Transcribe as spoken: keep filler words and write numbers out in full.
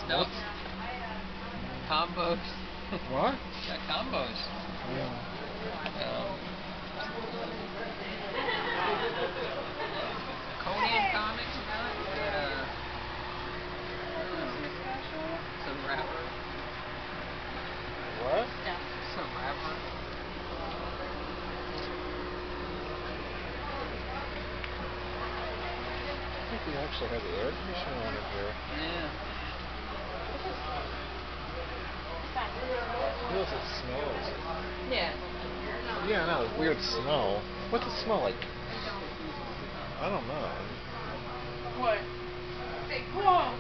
stuff. Combos. What? Got combos. Yeah. Um, Conan comics about it. Got uh, some rapper. What? Some rapper. I think we actually have the air conditioner on in here. Yeah. Feels it smells. Yeah. Yeah, no, it's weird smell. What's it smell like? I don't know. What? Whoa!